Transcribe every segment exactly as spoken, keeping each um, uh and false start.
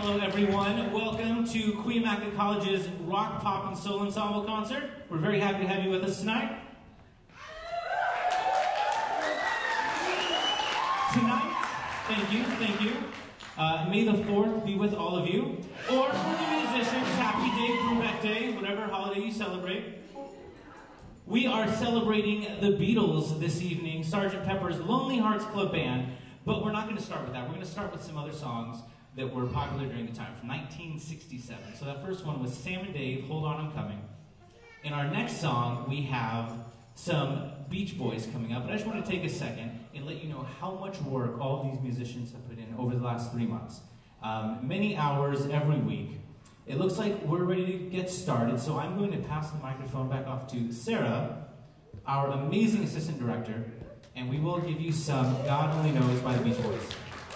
Hello everyone, welcome to Cuyamaca College's Rock, Pop, and Soul Ensemble concert. We're very happy to have you with us tonight. Tonight, thank you, thank you. Uh, may the fourth be with all of you. Or for the musicians, happy day, Brubeck Day, whatever holiday you celebrate. We are celebrating the Beatles this evening, Sergeant Pepper's Lonely Hearts Club Band. But we're not going to start with that. We're going to start with some other songs that were popular during the time, from nineteen sixty-seven. So that first one was Sam and Dave, Hold On, I'm Coming. In our next song, we have some Beach Boys coming up. But I just want to take a second and let you know how much work all these musicians have put in over the last three months. Um, many hours every week. It looks like we're ready to get started, so I'm going to pass the microphone back off to Sarah, our amazing assistant director, and we will give you some God Only Knows by the Beach Boys.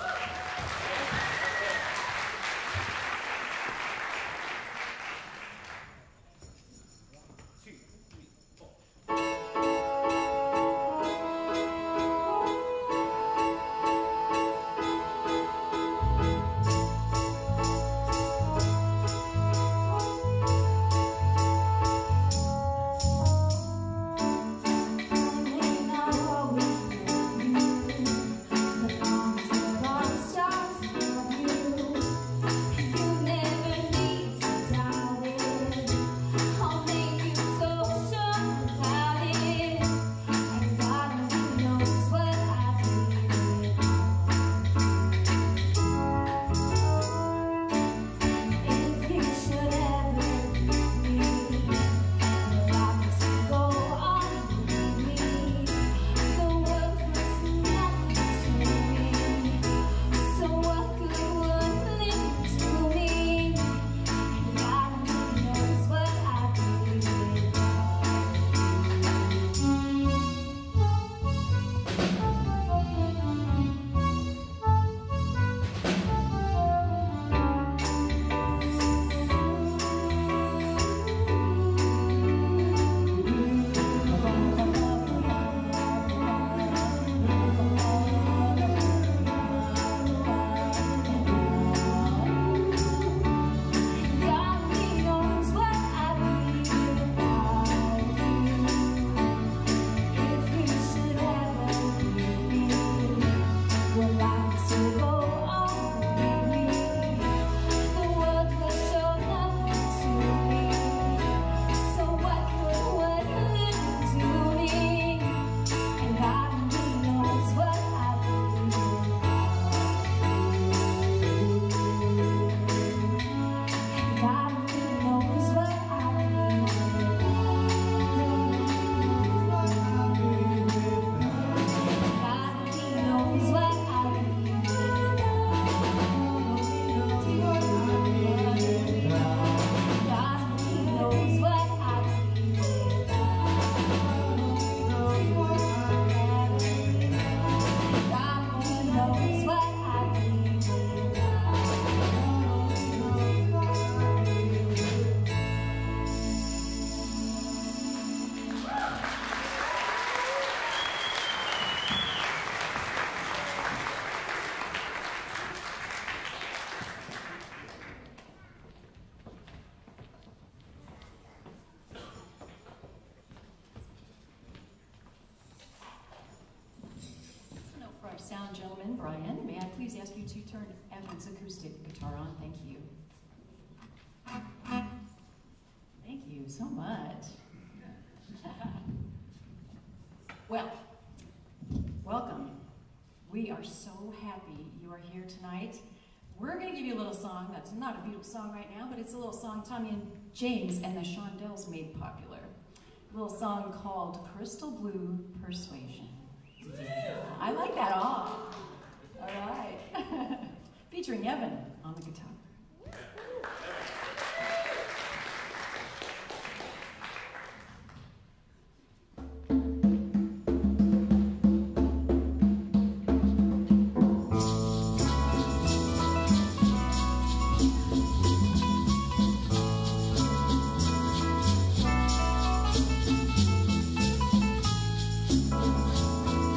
Sound gentleman, Brian, may I please ask you to turn Evan's acoustic guitar on? Thank you. Thank you so much. Well, welcome. We are so happy you are here tonight. We're going to give you a little song that's not a Beatles song right now, but it's a little song Tommy and James and the Shondells made popular. A little song called Crystal Blue Persuasion. Yeah, I like that all. All right. Featuring Evan on the guitar.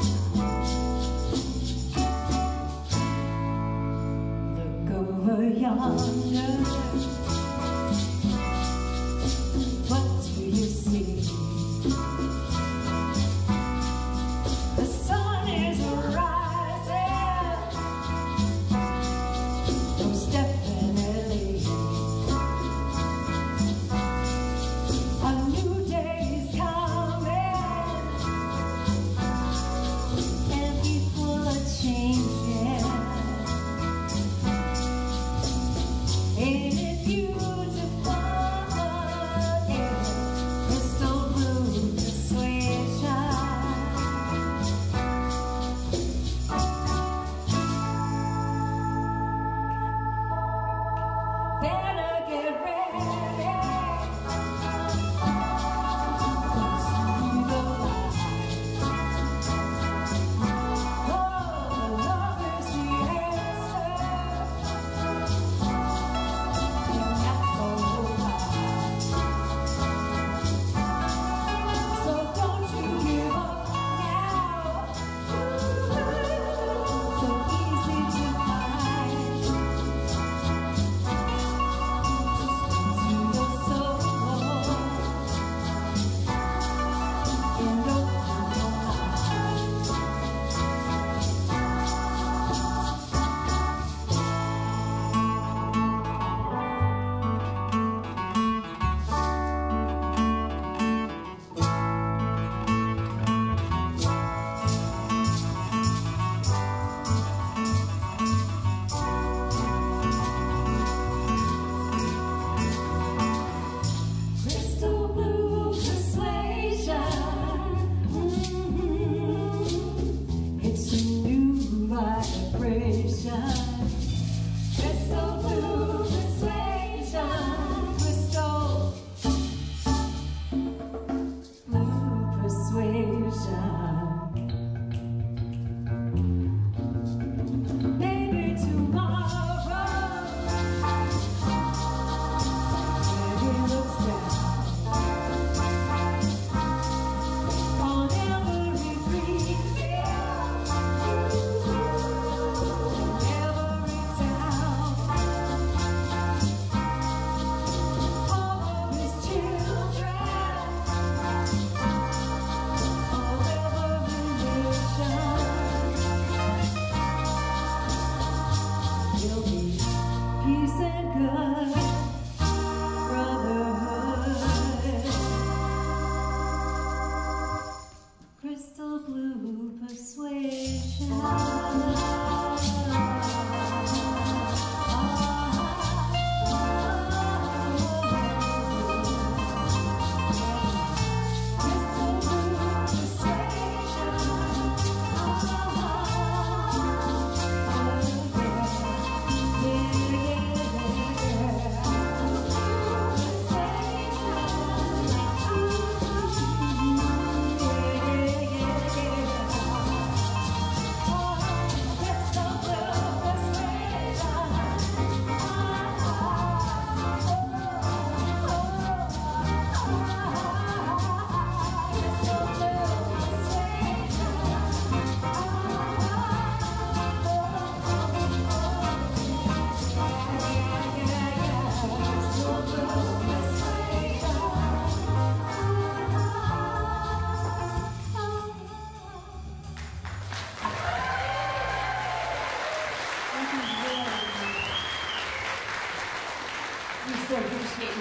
Young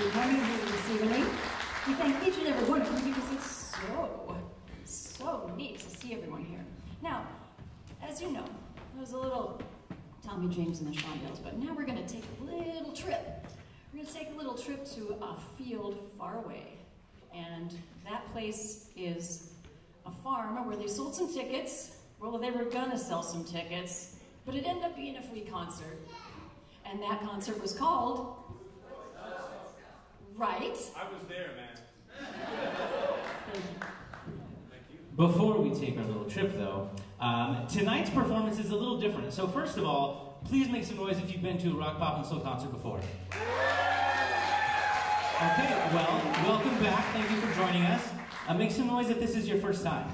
for coming here this evening. We thank each and every one of you because it's so, so neat to see everyone here. Now, as you know, there's a little Tommy James and the Shondells, but now we're going to take a little trip. We're going to take a little trip to a field far away. And that place is a farm where they sold some tickets. Well, they were going to sell some tickets, but it ended up being a free concert. And that concert was called... Right? I was there, man. Before we take our little trip, though, um, tonight's performance is a little different. So first of all, please make some noise if you've been to a rock, pop, and soul concert before. Okay, well, welcome back. Thank you for joining us. Uh, make some noise if this is your first time.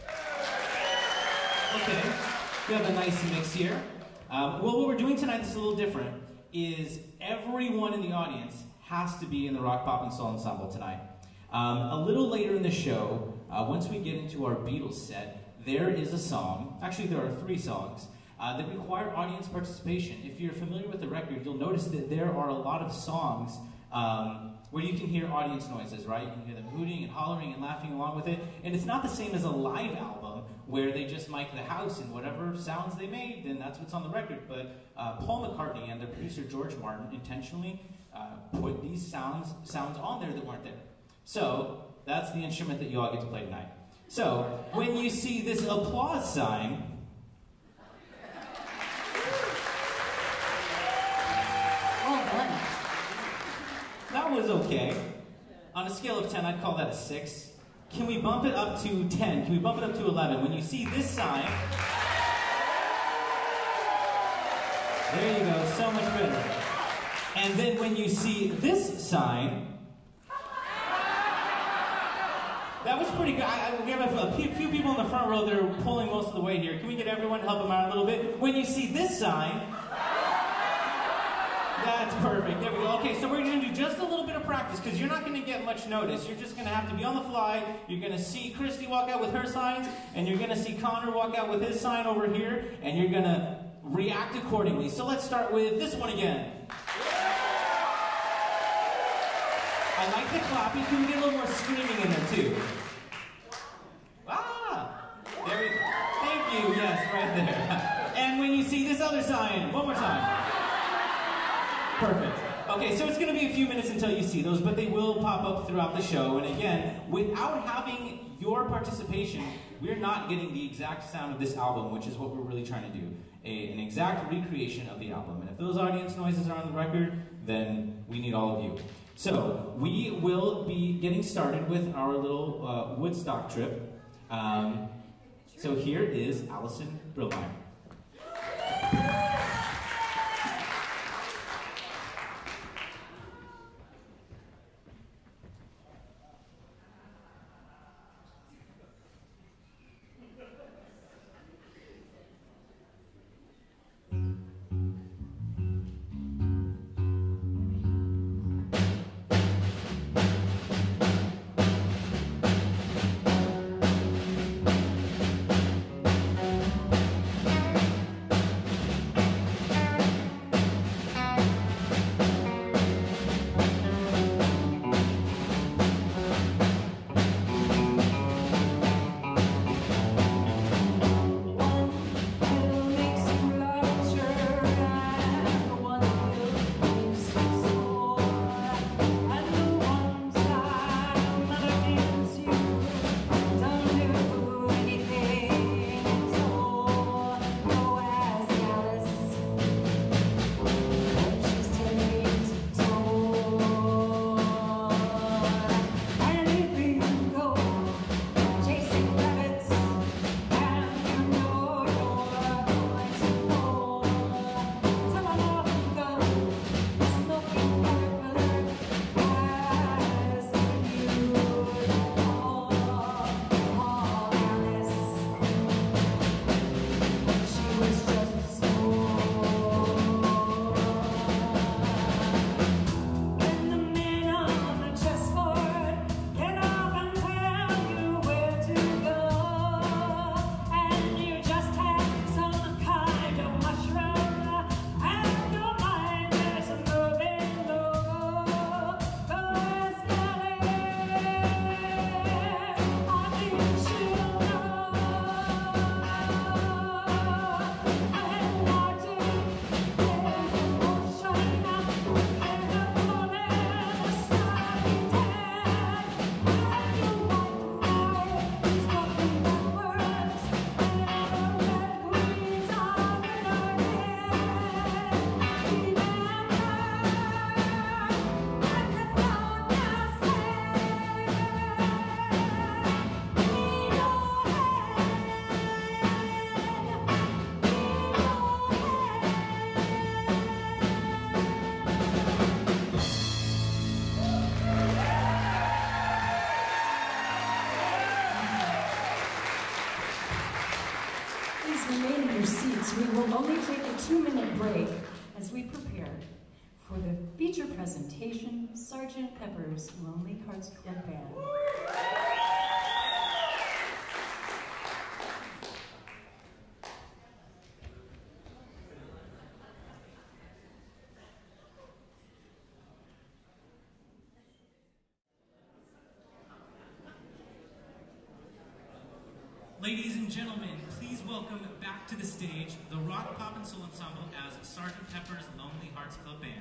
Okay, we have a nice mix here. Um, well, what we're doing tonight that's a little different is everyone in the audience has to be in the Rock, Pop, and Soul Ensemble tonight. Um, a little later in the show, uh, once we get into our Beatles set, there is a song, actually there are three songs, uh, that require audience participation. If you're familiar with the record, you'll notice that there are a lot of songs um, where you can hear audience noises, right? You can hear them hooting and hollering and laughing along with it. And it's not the same as a live album where they just mic the house and whatever sounds they made, then that's what's on the record. But uh, Paul McCartney and their producer George Martin intentionally uh, put these sounds, sounds on there that weren't there. So that's the instrument that you all get to play tonight. So when you see this applause sign, Well done. that was okay. On a scale of ten, I'd call that a six. Can we bump it up to ten? Can we bump it up to eleven? When you see this sign, there you go, so much better. And then when you see this sign, that was pretty good. I, I, we have a, a few, few people in the front row that are pulling most of the way here. Can we get everyone to help them out a little bit? When you see this sign, that's perfect. There we go. Okay, so we're going to do just a little bit of practice because you're not going to get much notice. You're just going to have to be on the fly. You're going to see Christy walk out with her signs, and you're going to see Connor walk out with his sign over here, and you're going to react accordingly. So let's start with this one again. I like the clapping. Can we get a little more screaming in there too? Ah! There we go. Thank you. Yes, right there. And when you see this other sign, one more time. Perfect. Okay, so it's going to be a few minutes until you see those, but they will pop up throughout the show. And again, without having your participation, we're not getting the exact sound of this album, which is what we're really trying to do. A, an exact recreation of the album. And if those audience noises are on the record, then we need all of you. So, we will be getting started with our little uh, Woodstock trip. Um, so here is Allison Brillmeyer. remain in your seats. We will only take a two-minute break as we prepare for the feature presentation, Sergeant Pepper's Lonely Hearts Club Band. Ladies and gentlemen, please welcome back to the stage the Rock, Pop, and Soul Ensemble as Sergeant Pepper's Lonely Hearts Club Band.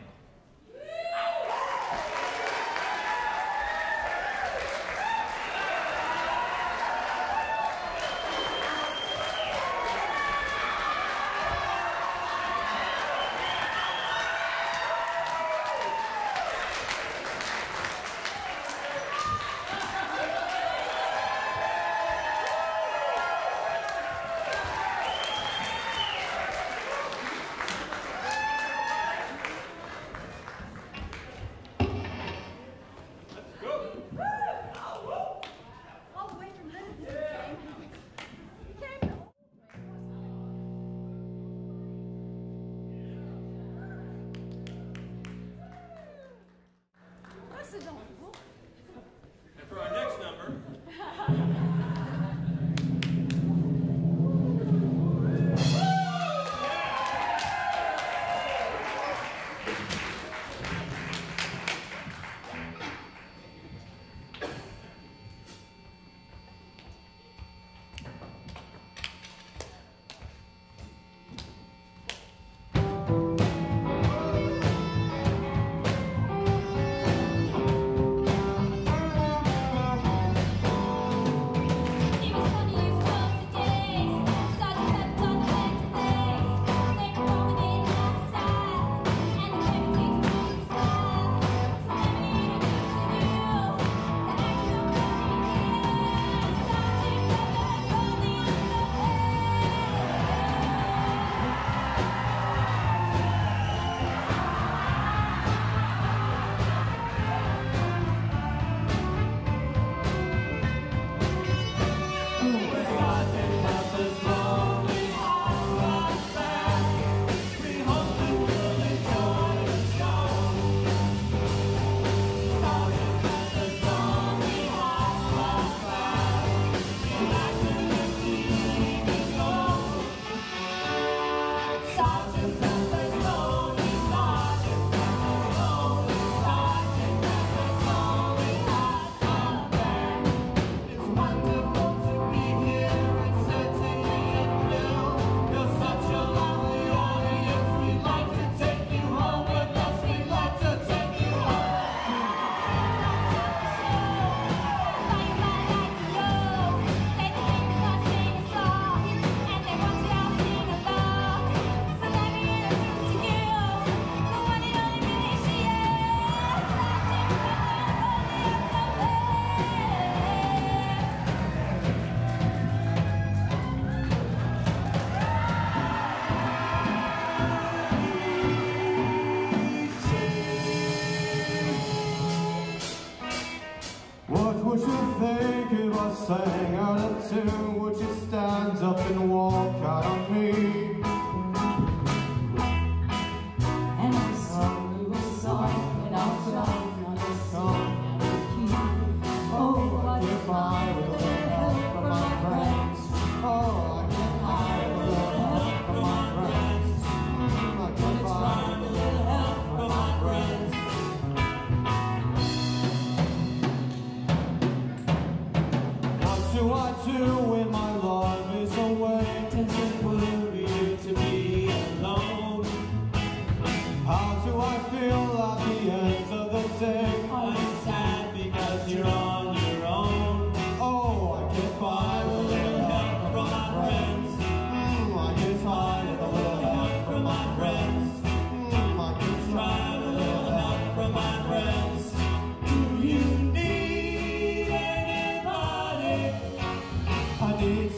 And for our next number, would you think if I sang out of tune? Would you stand up and walk out on me? And I sung you a song, and I'll sing on a song and a key. Oh, what if I with a little help from my friends? Oh, I can hide with a little help from my friends. I can hide with a little help from my friends. What do I do when my love is away? Does it worry you to be alone? How do I feel at the end of the day? I'm sad because you're on your own. Oh, I get by with a little help from my friends. Mm, I get by with a little help from my friends. Mm, I can try with a little help from my friends. Do you need anybody? I need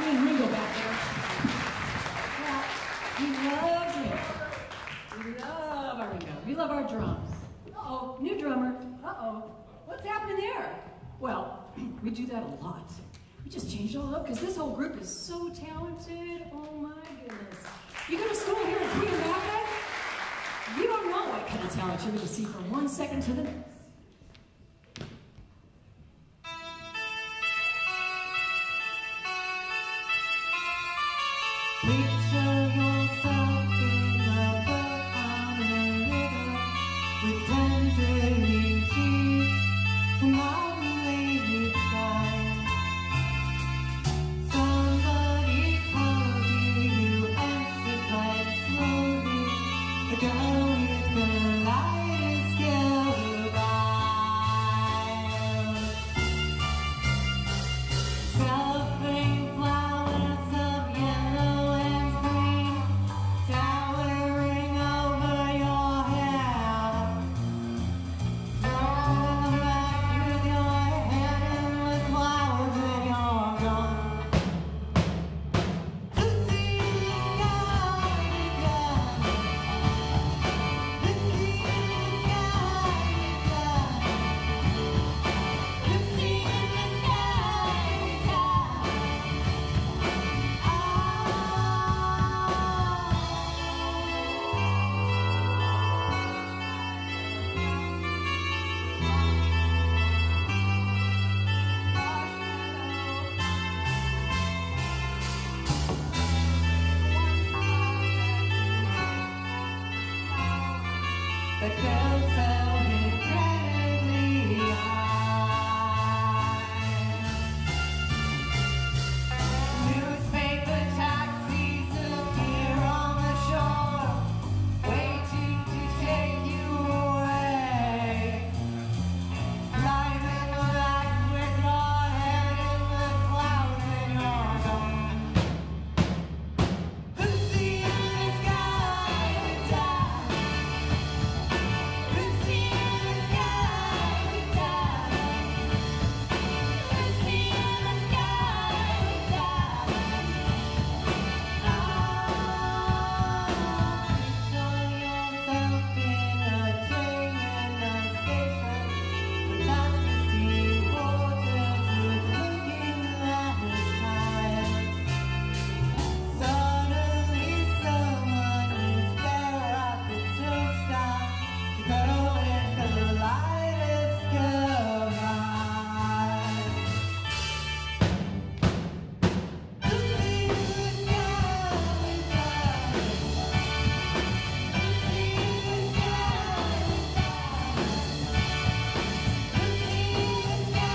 seeing Ringo back there. Well, he loves Ringo. We love our Ringo. We love our drums. Uh-oh, new drummer. Uh-oh, what's happening there? Well, we do that a lot. We just changed it all up because this whole group is so talented. Oh my goodness. You go to school here at Cuyamaca, you don't know what kind of talent you're going to see from one second to the next. Picture yourself in a boat on a river with tangerine trees and mountain-laden sky. Somebody calls you, you answer quite slowly. A girl with the lightest goodbye. Cellophane flowers of yellow and green towering over your hair. Turn back with your head and with flowers when you're gone. To see the sky again. To see the sky again. To see the sky That girl fell incredibly high. Newspaper taxis appear on the shore, waiting to take you away. Driving back with your head in the clouds and you're gone. To see the sky die. To see the sky die. To see the sky die. Picture yourself in a train in a station with majesty waters with looking glass high. Suddenly someone is there at the drugstore, the girl with the lightest goodbye. To see the sky die. To see the sky die. To see the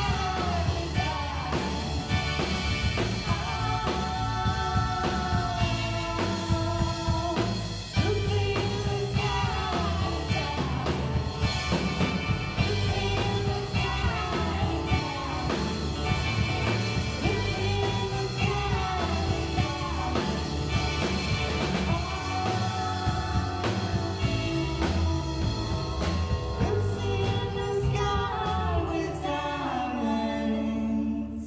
sky with diamonds.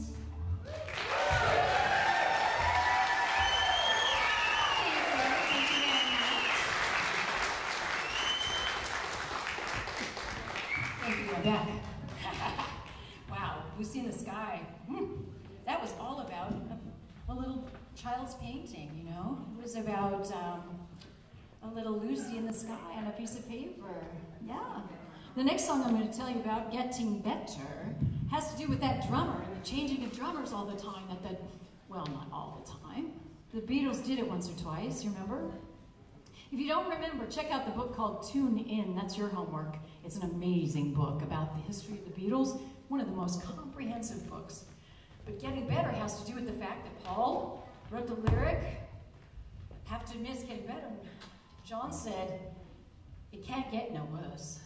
Thank you, I'm back. Wow, Lucy in the Sky. Hmm. That was all about a, a little child's painting, you know? It was about um, a little Lucy in the sky on a piece of paper. Yeah. The next song I'm going to tell you about, Getting Better, has to do with that drummer and the changing of drummers all the time. That the, well, not all the time. The Beatles did it once or twice, you remember? If you don't remember, check out the book called Tune In. That's your homework. It's an amazing book about the history of the Beatles, one of the most comprehensive books. But Getting Better has to do with the fact that Paul wrote the lyric, have to admit it's getting better. John said, it can't get no worse.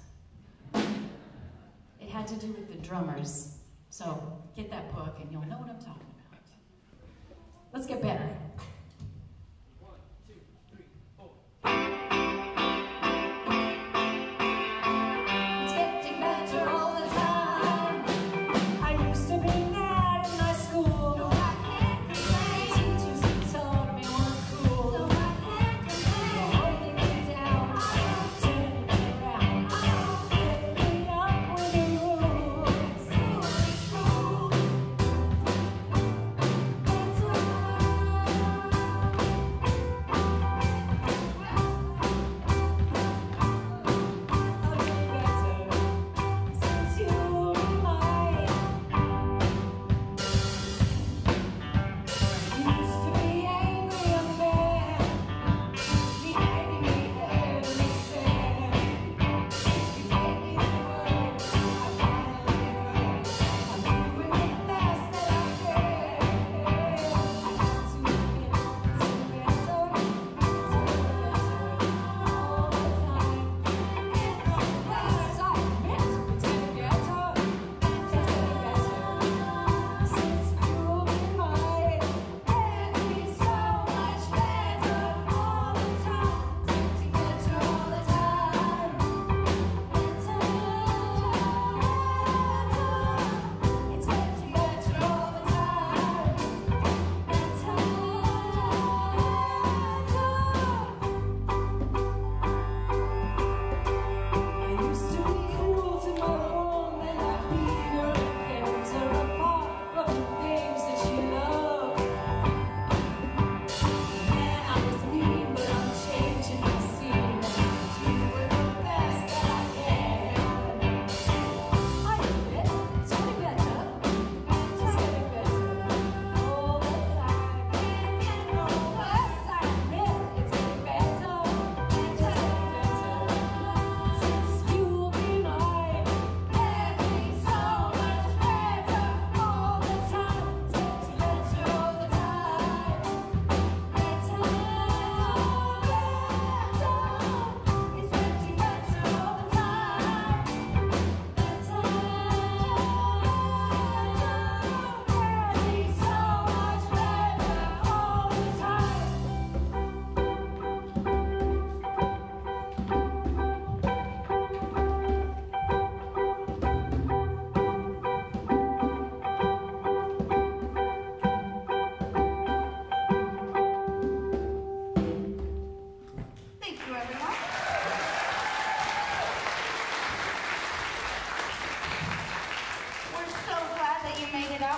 It had to do with the drummers. So get that book and you'll know what I'm talking about. Let's get better. One, two, three, four. It's getting better all the time. I used to be mad in my school. No, I can't complain.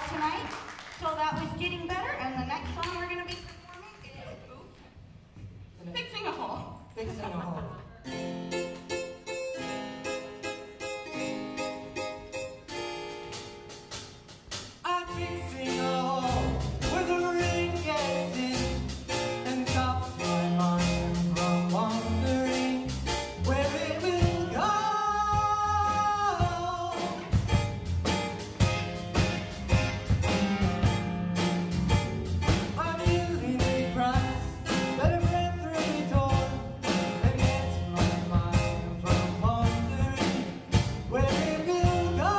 applause tonight. So that was Getting Better, and the next song we're going to be performing is Fixing a Hole. Fixing a Hole. I'm fixing a hole where the rain gets in and stops my mind from wandering where it will go. I'm using the price that a friend threw me toward and gets my mind from wandering where it will go.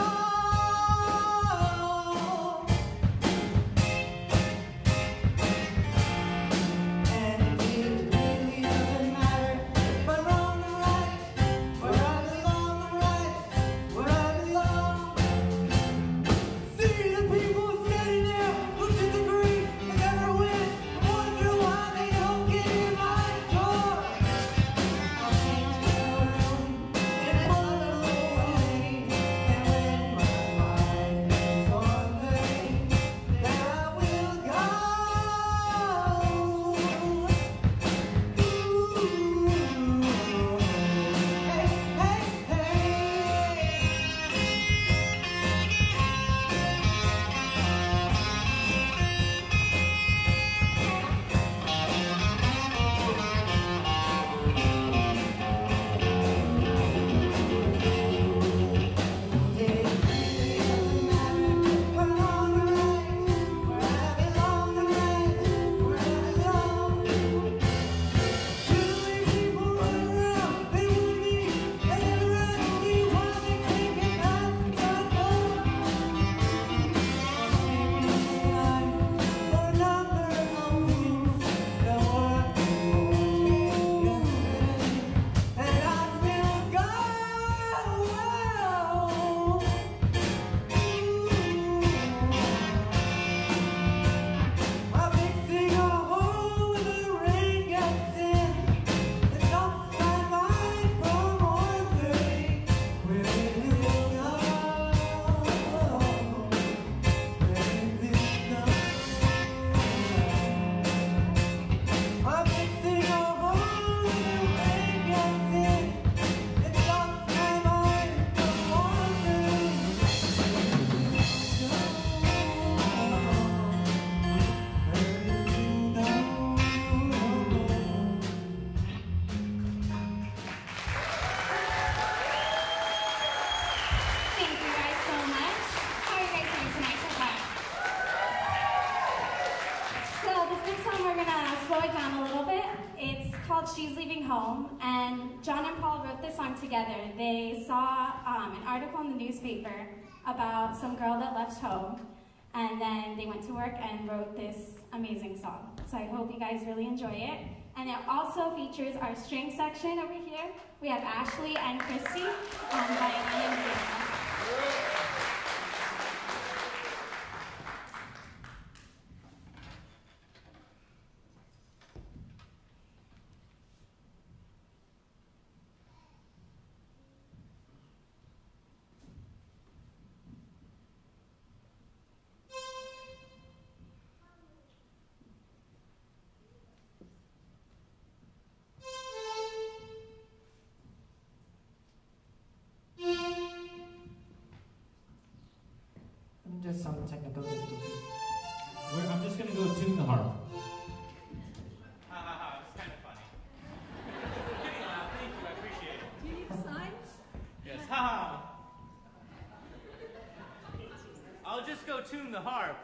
And it really doesn't matter if I'm wrong or right, where I belong or right, where I belong. See the people standing there who disagree and never win, and wonder why they don't get in my door. I'll take to a room and follow away, and when my mind is wandering, there I will go. I'm fixing a hole where the rain gets in and stops my mind from wandering where it will go. Where it will go. I'm fixing a hole where the rain gets in and stops my mind from wandering where it will go. Thank you guys so much. How are you guys doing tonight so far? So this next song, we're gonna slow it down a little bit. It's called She's Leaving Home, and John and Paul wrote this song together. They saw um, an article in the newspaper about some girl that left home, and then they went to work and wrote this amazing song. So I hope you guys really enjoy it. And it also features our string section over here. We have Ashley and Christy on violin and piano. Just some technical difficulties. We're, I'm just going to go tune the harp. Ha ha ha, it's kind of funny. Kitty laugh, thank you, I appreciate it. Do you need a sign? Yes, ha ha. I'll just go tune the harp.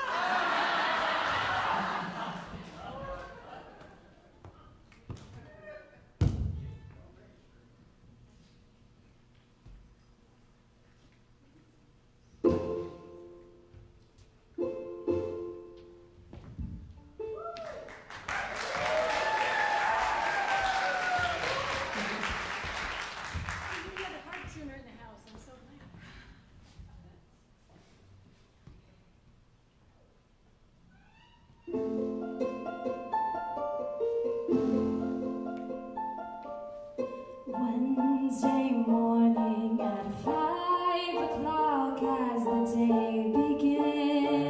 We have a harp tuner in the house. I'm so glad. Wednesday morning at five o'clock as the day begins.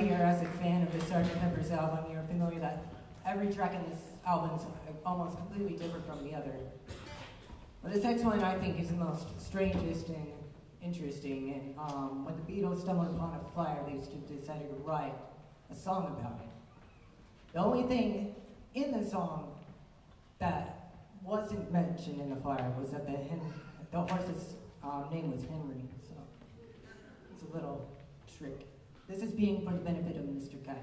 here as a fan of the Sergeant Pepper's album, you're familiar that every track in this album is almost completely different from the other. But this next one I think is the most strangest and interesting, and um, when the Beatles stumbled upon a fire, they just decided to write a song about it. The only thing in the song that wasn't mentioned in the fire was that the, hen- the horse's um, name was Henry, so it's a little trick. This is being for the benefit of Mister Guy.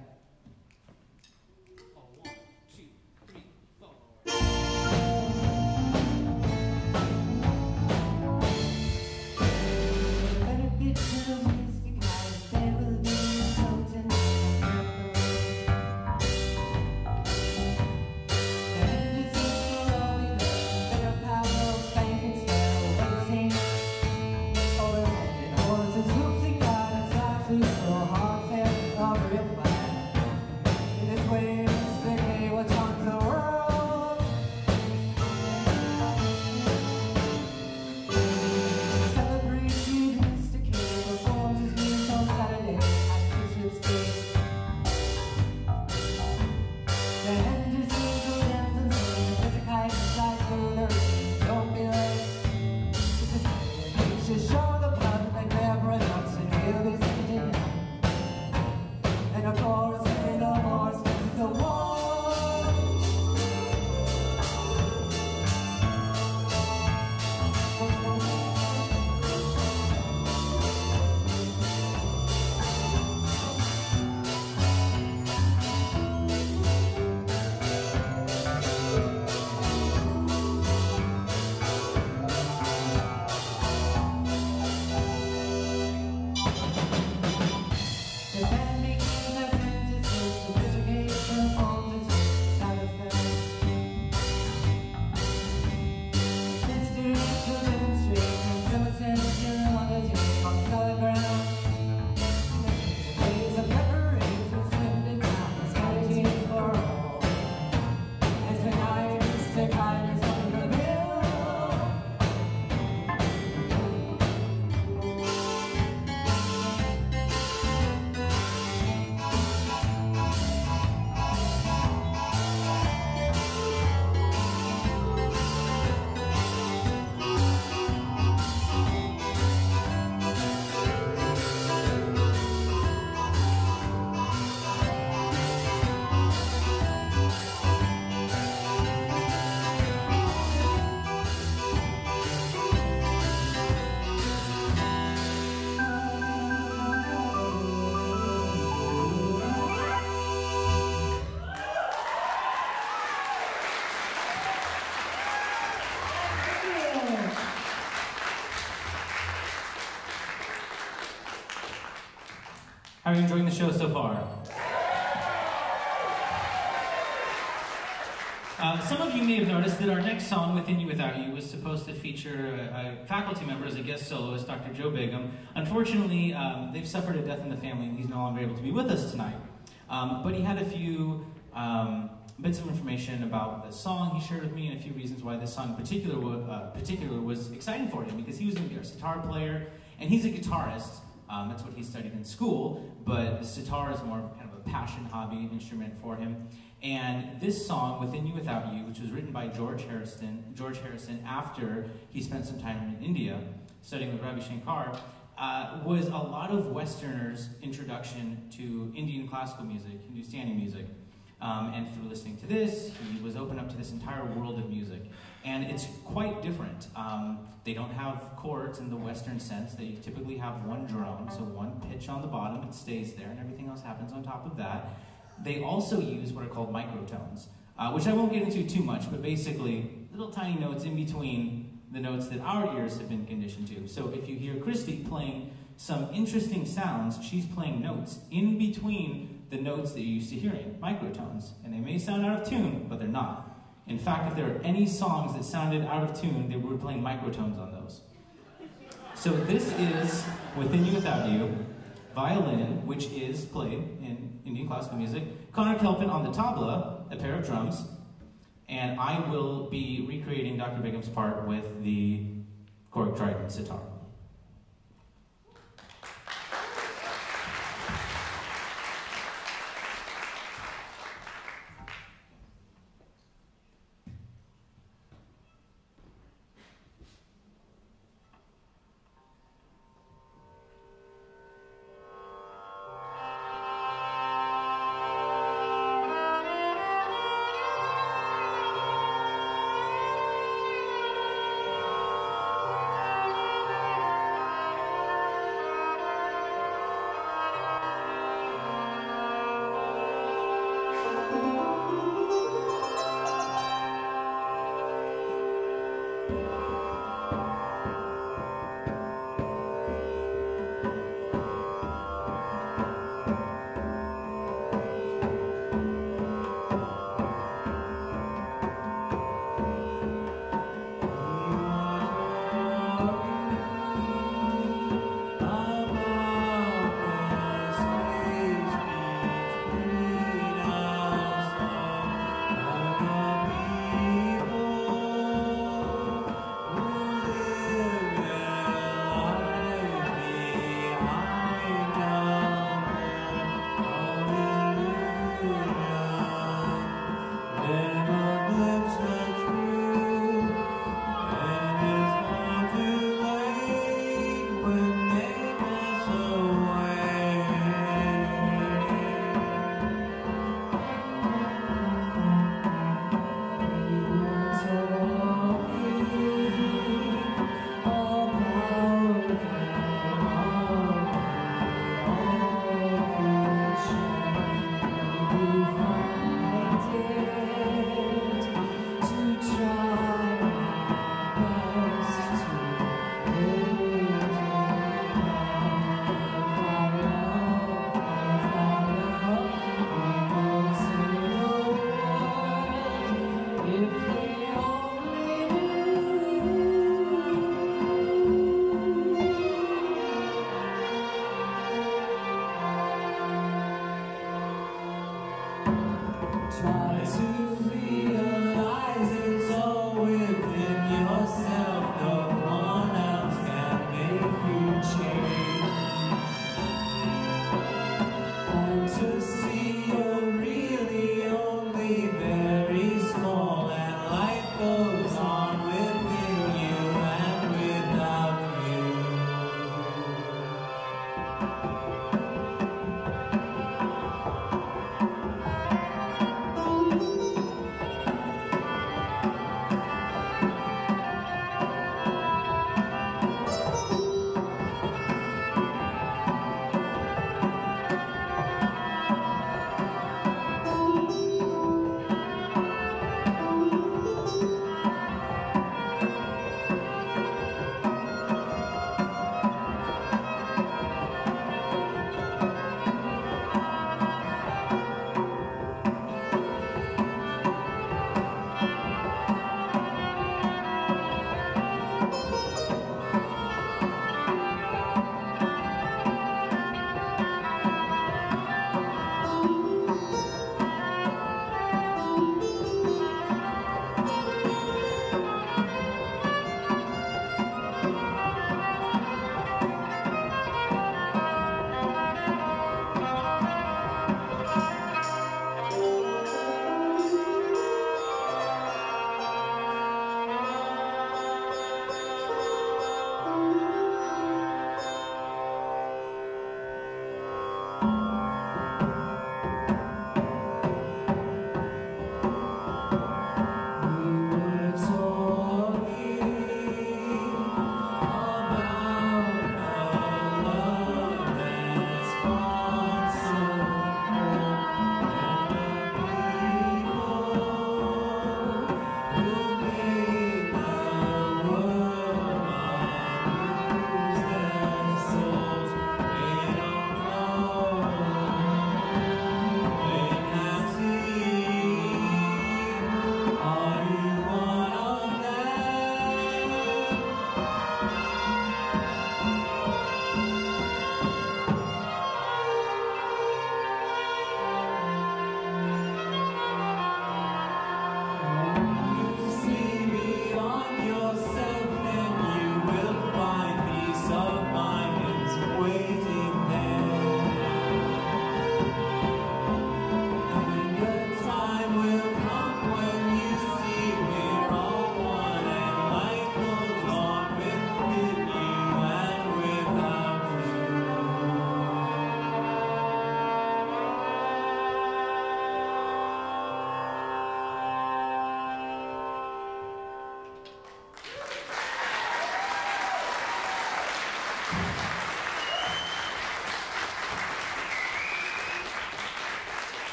How are you enjoying the show so far? Uh, some of you may have noticed that our next song, Within You Without You, was supposed to feature a, a faculty member as a guest soloist, Doctor Joe Bigham. Unfortunately, um, they've suffered a death in the family and he's no longer able to be with us tonight. Um, but he had a few um, bits of information about the song he shared with me and a few reasons why this song in particular, uh, particular was exciting for him, because he was going to be our sitar player, and he's a guitarist. Um, that's what he studied in school, but the sitar is more kind of a passion hobby instrument for him. And this song, Within You Without You, which was written by George Harrison, George Harrison after he spent some time in India studying with Ravi Shankar, uh, was a lot of Westerners' introduction to Indian classical music, Hindustani music. Um, and through listening to this, he was opened up to this entire world of music. And it's quite different. Um, they don't have chords in the Western sense. They typically have one drone, so one pitch on the bottom, it stays there, and everything else happens on top of that. They also use what are called microtones, uh, which I won't get into too much, but basically little tiny notes in between the notes that our ears have been conditioned to. So if you hear Christy playing some interesting sounds, she's playing notes in between the notes that you're used to hearing, microtones. And they may sound out of tune, but they're not. In fact, if there are any songs that sounded out of tune, they were playing microtones on those. So this is Within You Without You, violin, which is played in Indian classical music, Connor Kelpin on the tabla, a pair of drums, and I will be recreating Doctor Bigham's part with the cork trident sitar.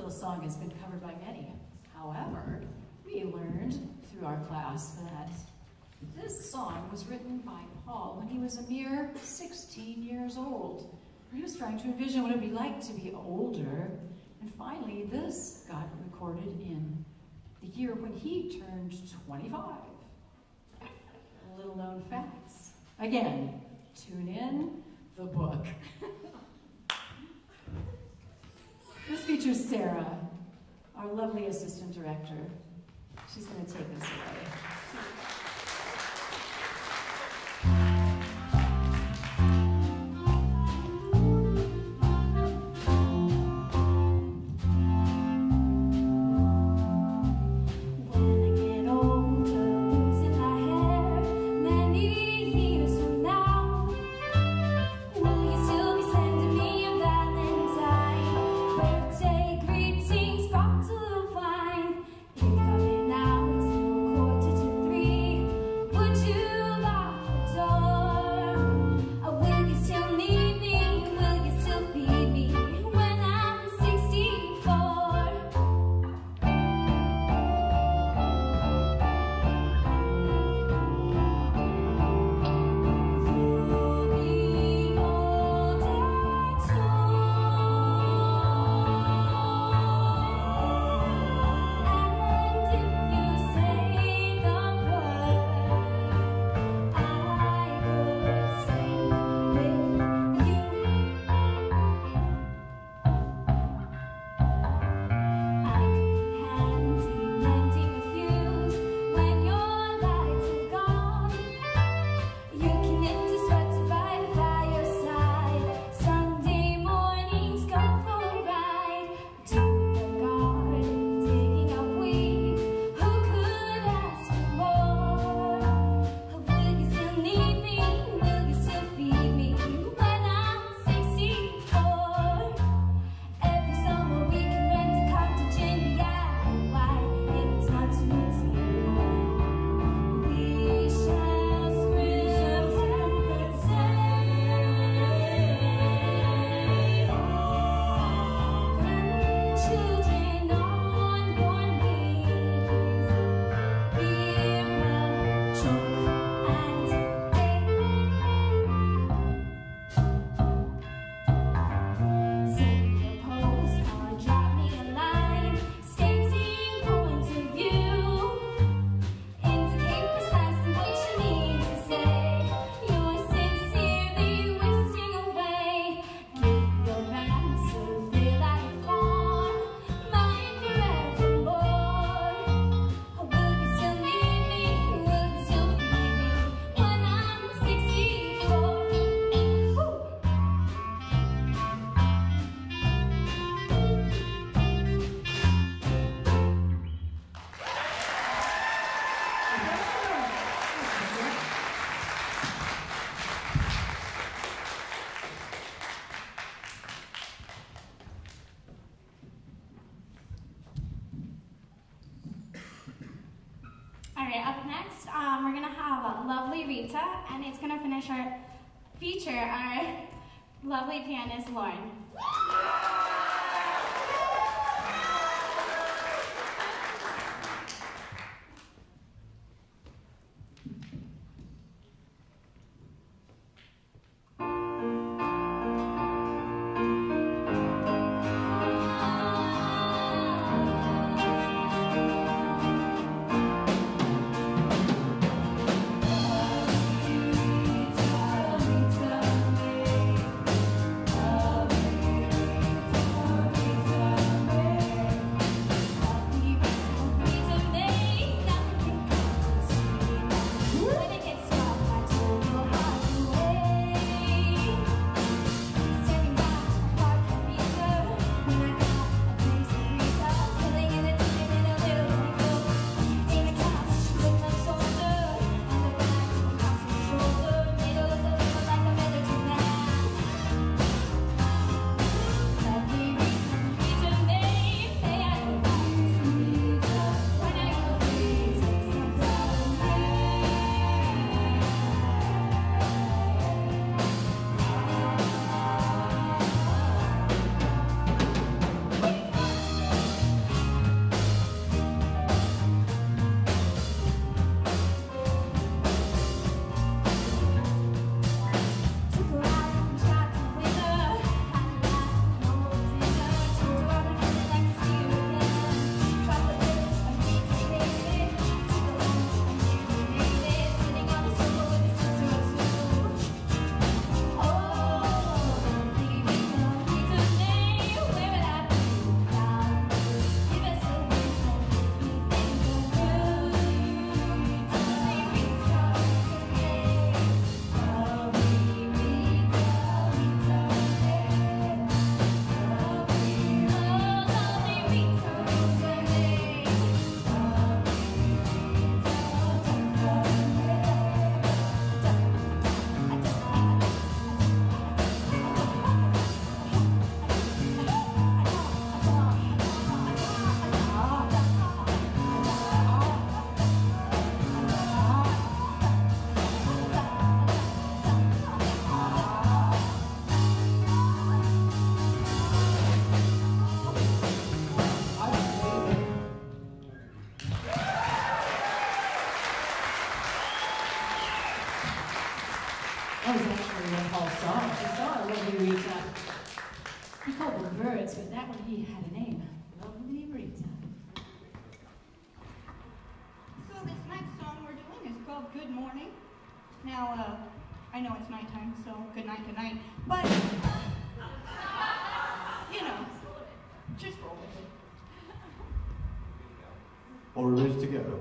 little song has been covered by many. However, we learned through our class that this song was written by Paul when he was a mere sixteen years old. He was trying to envision what it would be like to be older. And finally, this got recorded in the year when he turned twenty-five. Little known facts. Again, tune in, the book. This features Sarah, our lovely assistant director. She's going to take us away. Up next, um, we're gonna have a lovely Rita, and it's gonna finish our feature our lovely pianist Lauren. Tell me That was actually what Paul saw. He saw a lovely Rita. He called them birds, but that one he had a name. Lovely Rita. So this next song we're doing is called Good Morning. Now, uh, I know it's nighttime, so good night, good night. But, you know, just roll with it. Or it is to go.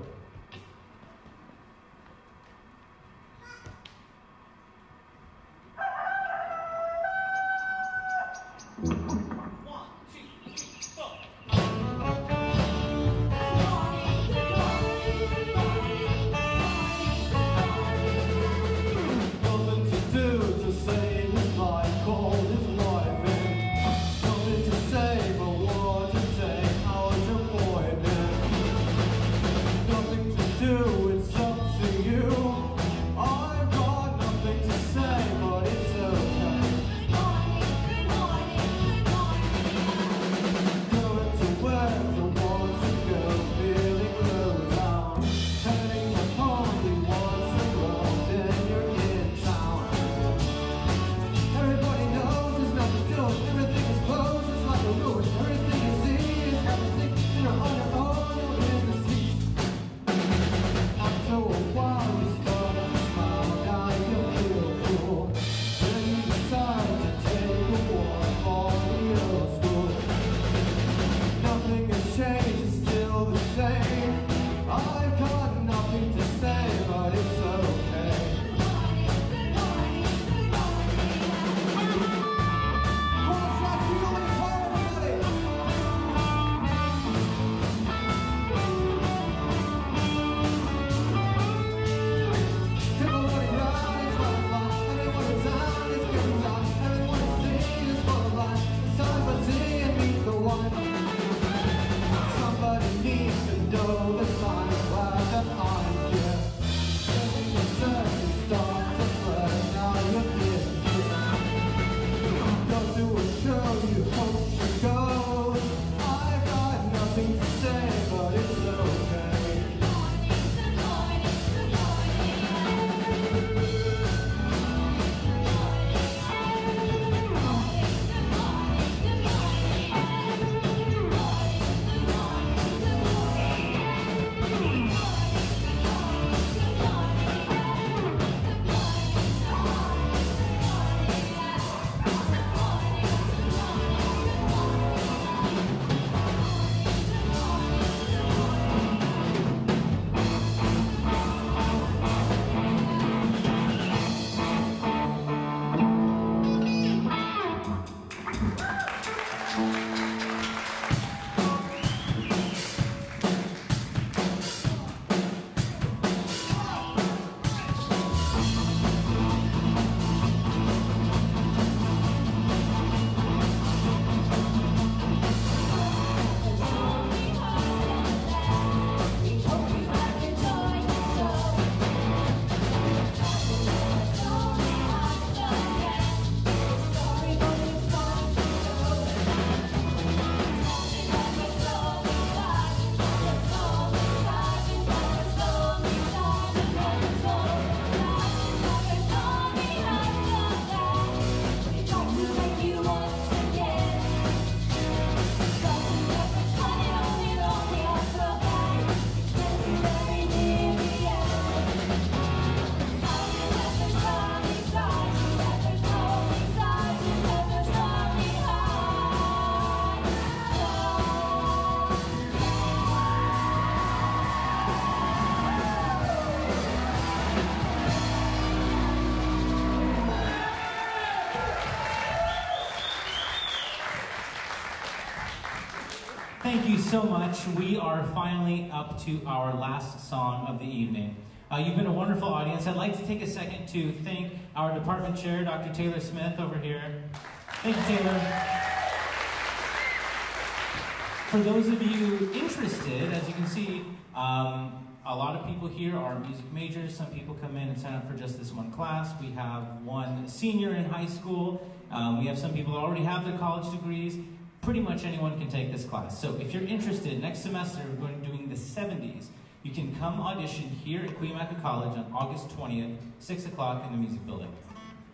Thank you so much. We are finally up to our last song of the evening. Uh, you've been a wonderful audience. I'd like to take a second to thank our department chair, Doctor Taylor Smith, over here. Thank you, Taylor. For those of you interested, as you can see, um, a lot of people here are music majors. Some people come in and sign up for just this one class. We have one senior in high school. Um, we have some people that already have their college degrees. Pretty much anyone can take this class. So if you're interested, next semester we're going to be doing the seventies. You can come audition here at Cuyamaca College on August twentieth, six o'clock in the music building.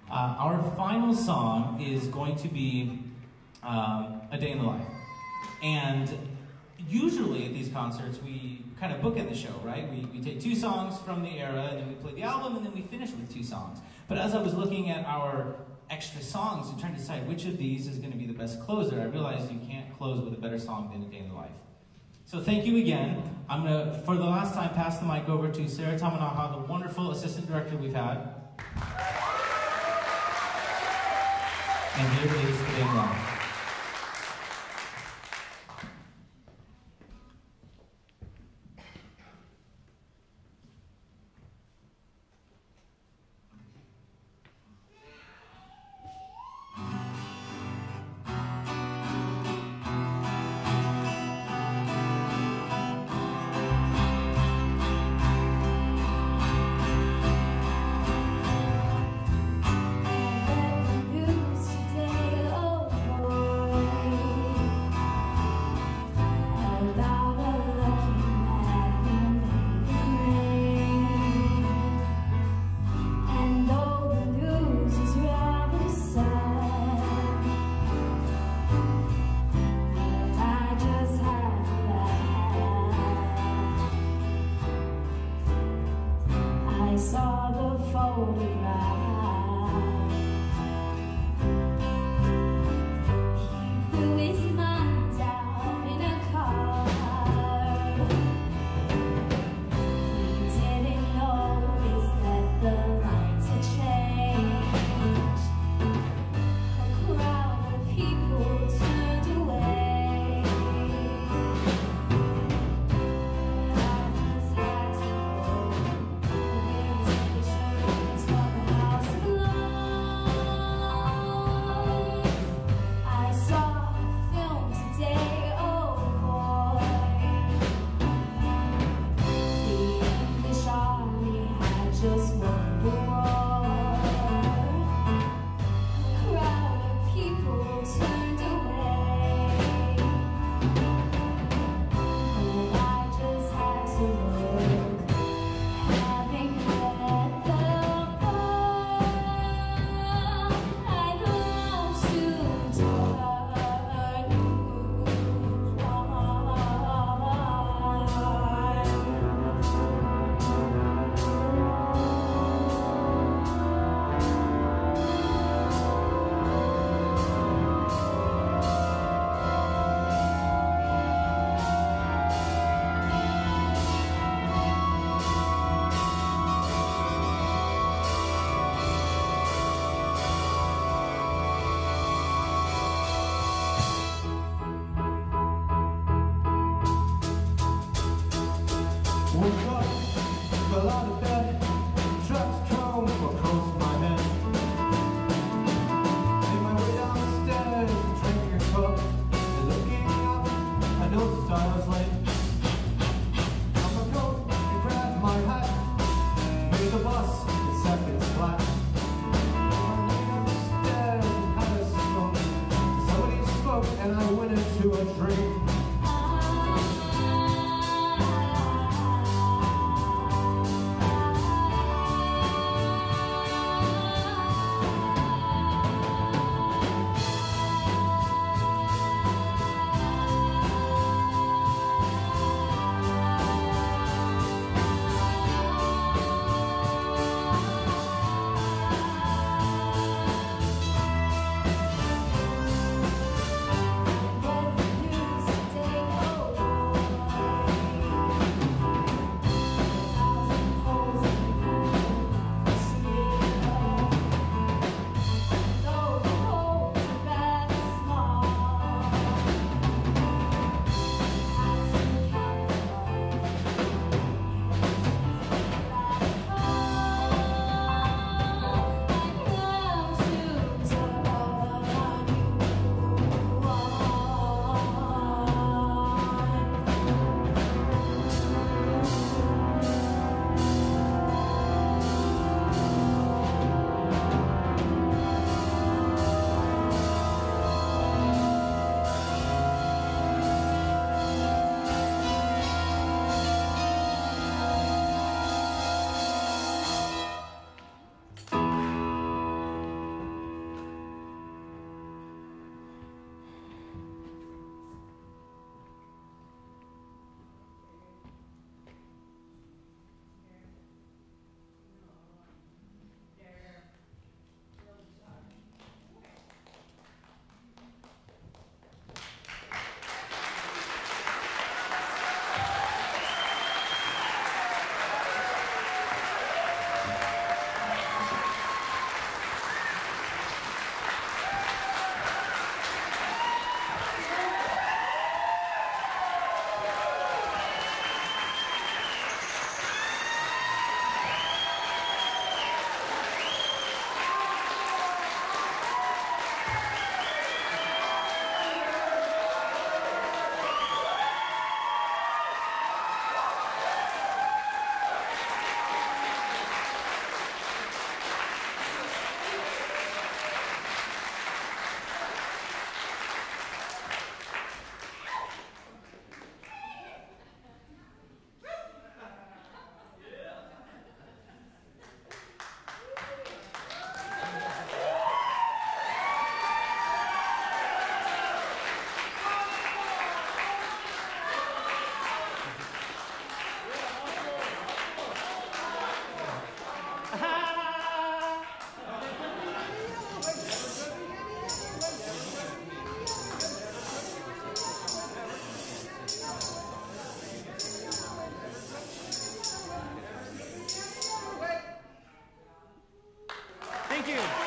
Uh, our final song is going to be um, A Day in the Life. And usually at these concerts, we kind of bookend the show, right? We, we take two songs from the era, and then we play the album, and then we finish with two songs. But as I was looking at our extra songs and trying to decide which of these is going to be the best closer, I realized you can't close with a better song than A Day in the Life. So thank you again. I'm going to, for the last time, pass the mic over to Sarah Tamanaha, the wonderful assistant director we've had. And here is A Day in the Life. you.